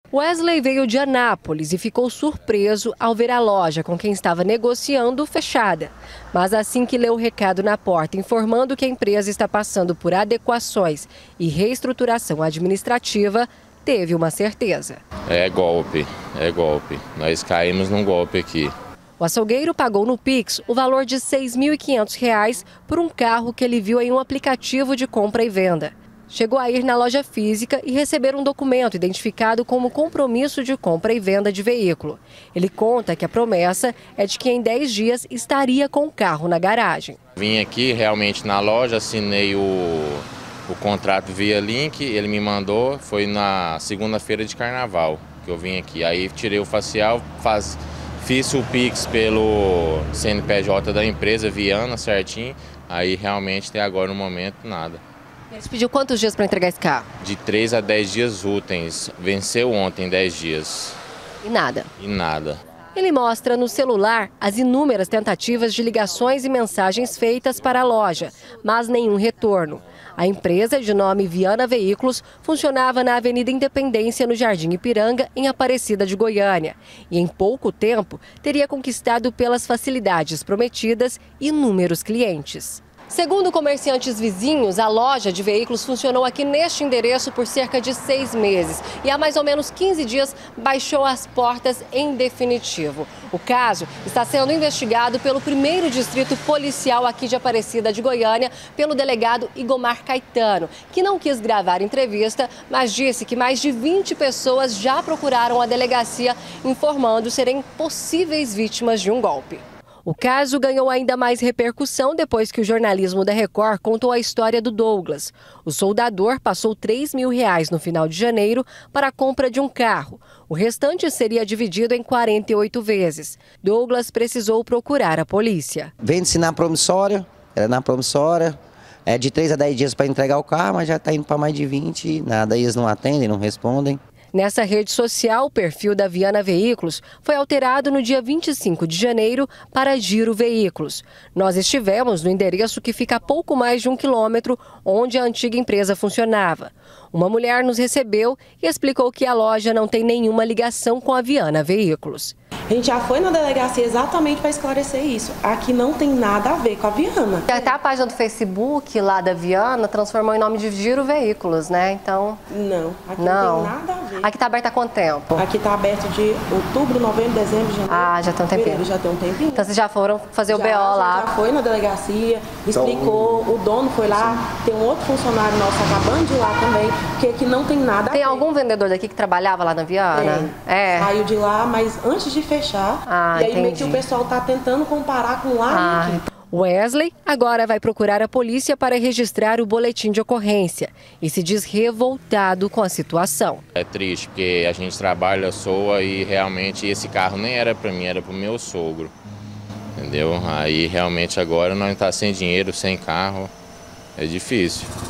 Wesley veio de Anápolis e ficou surpreso ao ver a loja com quem estava negociando fechada. Mas assim que leu o recado na porta informando que a empresa está passando por adequações e reestruturação administrativa, teve uma certeza. É golpe. Nós caímos num golpe aqui. O açougueiro pagou no Pix o valor de R$ 6.500 por um carro que ele viu em um aplicativo de compra e venda. Chegou a ir na loja física e receber um documento identificado como compromisso de compra e venda de veículo. Ele conta que a promessa é de que em 10 dias estaria com o carro na garagem. Vim aqui realmente na loja, assinei o contrato via link, ele me mandou, foi na segunda-feira de carnaval que eu vim aqui. Aí tirei o facial, fiz o Pix pelo CNPJ da empresa, Viana, certinho. Aí realmente até agora no momento nada. Ele pediu quantos dias para entregar esse carro? De 3 a 10 dias úteis. Venceu ontem 10 dias. E nada? E nada. Ele mostra no celular as inúmeras tentativas de ligações e mensagens feitas para a loja, mas nenhum retorno. A empresa, de nome Viana Veículos, funcionava na Avenida Independência, no Jardim Ipiranga, em Aparecida de Goiânia. E em pouco tempo, teria conquistado pelas facilidades prometidas inúmeros clientes. Segundo comerciantes vizinhos, a loja de veículos funcionou aqui neste endereço por cerca de 6 meses e há mais ou menos 15 dias baixou as portas em definitivo. O caso está sendo investigado pelo 1º Distrito Policial aqui de Aparecida de Goiânia, pelo delegado Igomar Caetano, que não quis gravar entrevista, mas disse que mais de 20 pessoas já procuraram a delegacia informando serem possíveis vítimas de um golpe. O caso ganhou ainda mais repercussão depois que o jornalismo da Record contou a história do Douglas. O soldador passou R$ 3.000 no final de janeiro para a compra de um carro. O restante seria dividido em 48 vezes. Douglas precisou procurar a polícia. Vende-se na promissória, é de 3 a 10 dias para entregar o carro, mas já está indo para mais de 20, nada, eles não atendem, não respondem. Nessa rede social, o perfil da Viana Veículos foi alterado no dia 25 de janeiro para Giro Veículos. Nós estivemos no endereço que fica a pouco mais de 1 quilômetro, onde a antiga empresa funcionava. Uma mulher nos recebeu e explicou que a loja não tem nenhuma ligação com a Viana Veículos. A gente já foi na delegacia exatamente para esclarecer isso. Aqui não tem nada a ver com a Viana. Até a página do Facebook lá da Viana transformou em nome de Giro Veículos, né? Então... Não, aqui não tem nada a ver. Aqui está aberto há quanto tempo? Aqui está aberto de outubro, novembro, dezembro, janeiro. Ah, já tem um tempinho. Já tem um tempinho. Então vocês já foram fazer o BO lá? Já foi na delegacia, explicou, o dono foi lá, tem um outro funcionário nosso acabando de ir lá também, porque aqui não tem nada a ver. Tem algum vendedor daqui que trabalhava lá na Viana? Saiu de lá, mas antes de fechar. E aí meio que o pessoal está tentando comparar com lá e aqui. Wesley agora vai procurar a polícia para registrar o boletim de ocorrência e se diz revoltado com a situação. É triste porque a gente trabalha, soa e realmente esse carro nem era para mim, era para o meu sogro. Entendeu? Aí realmente agora nós estamos sem dinheiro, sem carro, é difícil.